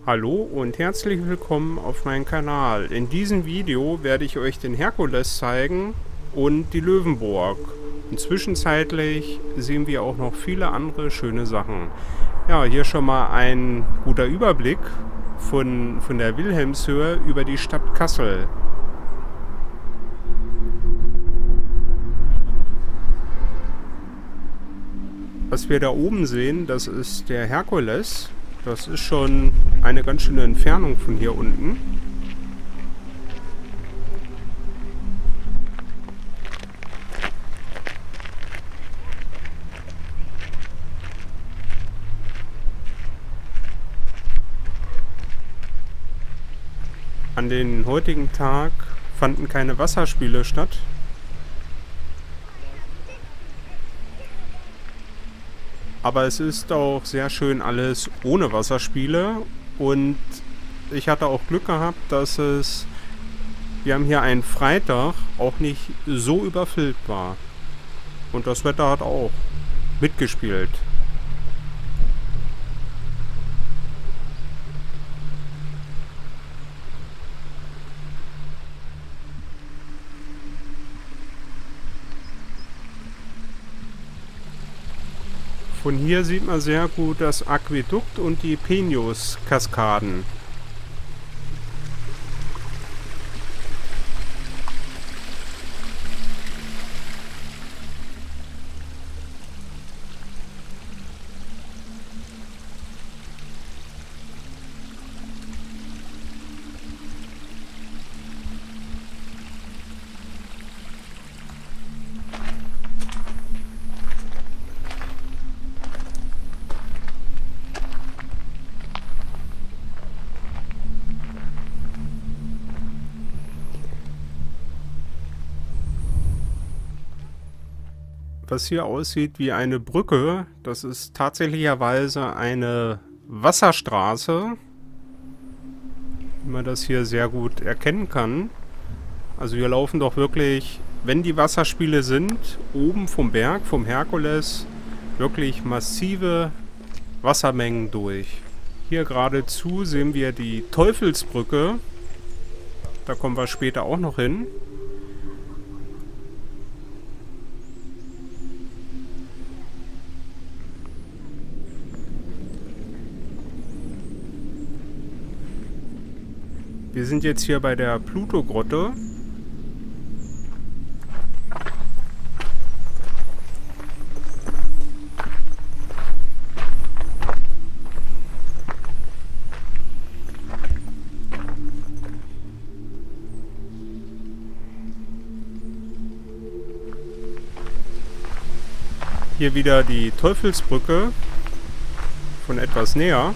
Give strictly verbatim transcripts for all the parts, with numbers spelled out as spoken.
Hallo und herzlich willkommen auf meinem Kanal. In diesem Video werde ich euch den Herkules zeigen und die Löwenburg. Und zwischenzeitlich sehen wir auch noch viele andere schöne Sachen. Ja, hier schon mal ein guter Überblick von, von der Wilhelmshöhe über die Stadt Kassel. Was wir da oben sehen, das ist der Herkules. Das ist schon eine ganz schöne Entfernung von hier unten. An den heutigen Tag fanden keine Wasserspiele statt. Aber es ist auch sehr schön alles ohne Wasserspiele und ich hatte auch Glück gehabt, dass es, wir haben hier einen Freitag, auch nicht so überfüllt war. Und das Wetter hat auch mitgespielt. Von hier sieht man sehr gut das Aquädukt und die Peneus-Kaskaden. Was hier aussieht wie eine Brücke, das ist tatsächlicherweise eine Wasserstraße, wie man das hier sehr gut erkennen kann. Also hier laufen doch wirklich, wenn die Wasserspiele sind, oben vom Berg, vom Herkules, wirklich massive Wassermengen durch. Hier geradezu sehen wir die Teufelsbrücke, da kommen wir später auch noch hin. Wir sind jetzt hier bei der Pluto-Grotte. Hier wieder die Teufelsbrücke von etwas näher.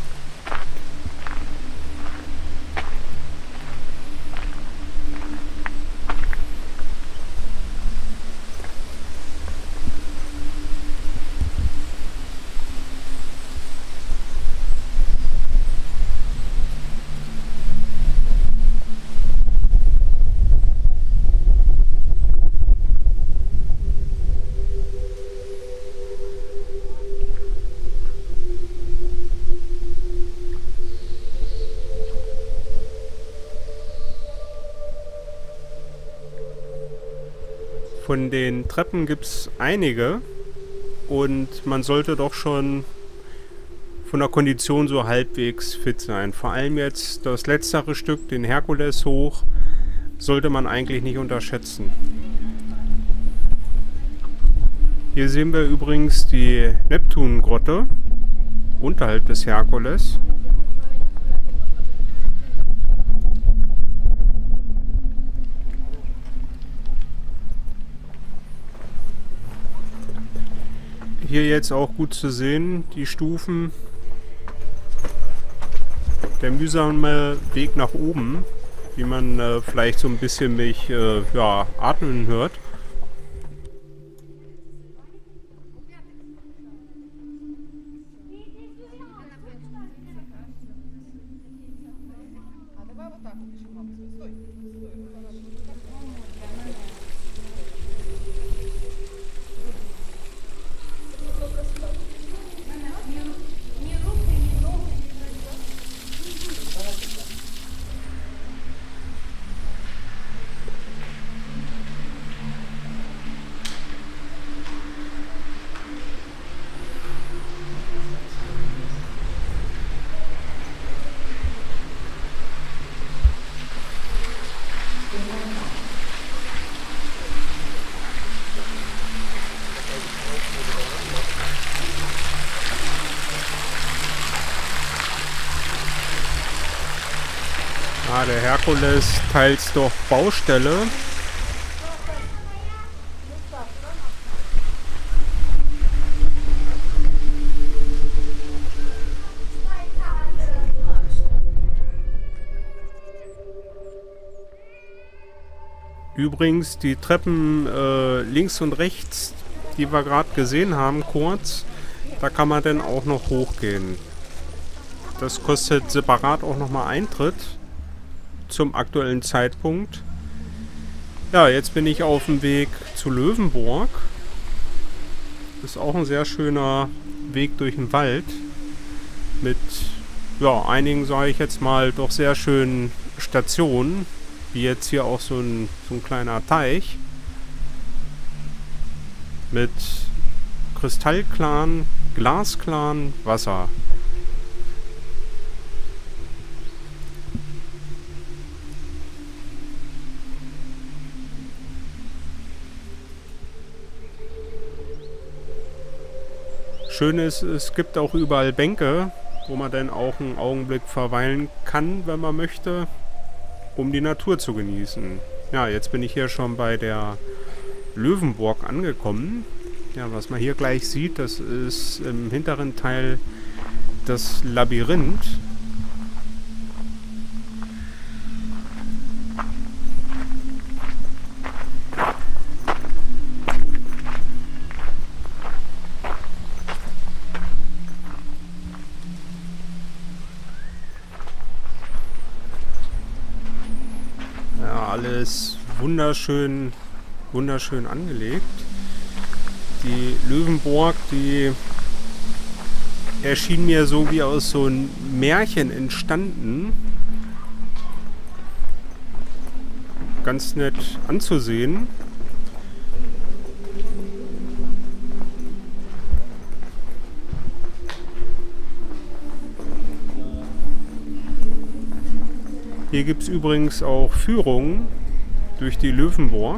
Von den Treppen gibt es einige und man sollte doch schon von der Kondition so halbwegs fit sein. Vor allem jetzt das letztere Stück, den Herkules hoch, sollte man eigentlich nicht unterschätzen. Hier sehen wir übrigens die Neptungrotte unterhalb des Herkules. Hier jetzt auch gut zu sehen, die Stufen, der mühsame Weg nach oben, wie man äh, vielleicht so ein bisschen mich äh, ja, atmen hört. Ah, der Herkules teils doch Baustelle. Übrigens, die Treppen äh, links und rechts, die wir gerade gesehen haben, kurz, da kann man dann auch noch hochgehen. Das kostet separat auch nochmal Eintritt zum aktuellen Zeitpunkt. Ja, jetzt bin ich auf dem Weg zu Löwenburg. Ist auch ein sehr schöner Weg durch den Wald. Mit ja, einigen, sage ich jetzt mal, doch sehr schönen Stationen. Wie jetzt hier auch so ein, so ein kleiner Teich mit kristallklaren, glasklaren Wasser. Schön ist, es gibt auch überall Bänke, wo man dann auch einen Augenblick verweilen kann, wenn man möchte, um die Natur zu genießen. Ja, jetzt bin ich hier schon bei der Löwenburg angekommen. Ja, was man hier gleich sieht, das ist im hinteren Teil das Labyrinth. Alles wunderschön, wunderschön angelegt. Die Löwenburg, die erschien mir so wie aus so einem Märchen entstanden. Ganz nett anzusehen. Hier gibt es übrigens auch Führungen durch die Löwenburg,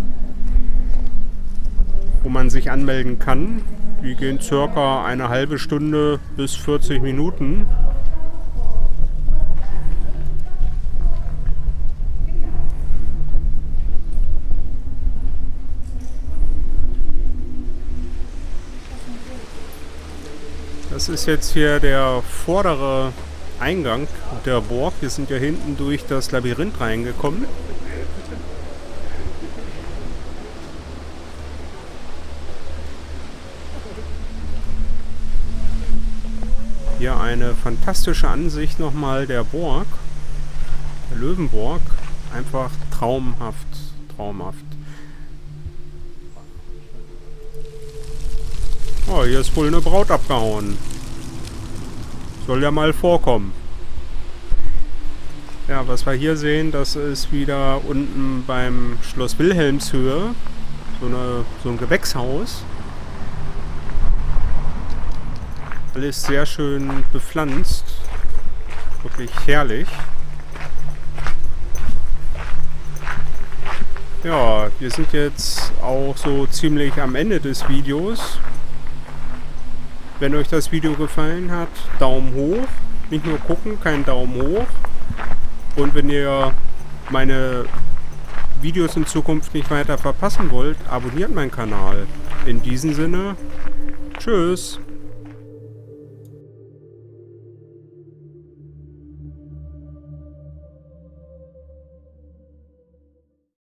wo man sich anmelden kann. Die gehen circa eine halbe Stunde bis vierzig Minuten. Das ist jetzt hier der vordere Eingang der Burg. Wir sind ja hinten durch das Labyrinth reingekommen. Hier eine fantastische Ansicht nochmal der Burg, der Löwenburg. Einfach traumhaft, traumhaft. Oh, hier ist wohl eine Braut abgehauen. Soll ja mal vorkommen. Ja, was wir hier sehen, das ist wieder unten beim Schloss Wilhelmshöhe. So, eine, so ein Gewächshaus. Alles sehr schön bepflanzt. Wirklich herrlich. Ja, wir sind jetzt auch so ziemlich am Ende des Videos. Wenn euch das Video gefallen hat, Daumen hoch. Nicht nur gucken, kein Daumen hoch. Und wenn ihr meine Videos in Zukunft nicht weiter verpassen wollt, abonniert meinen Kanal. In diesem Sinne, tschüss.